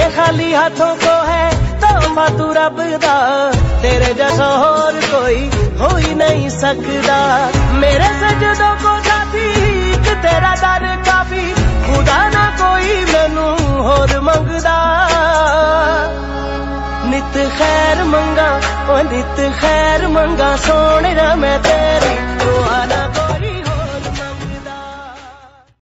खाली हाथों को है तोहफा तू रब दा, तेरे जैसा और कोई हो ही नहीं सकता। मेरे सजदों को साथी एक तेरा दर काफी, खुदा ना कोई मैनू होर मंगदा। नित खैर मंगा ओ नित खैर मंगा सोने मैं तेरी दुआ ना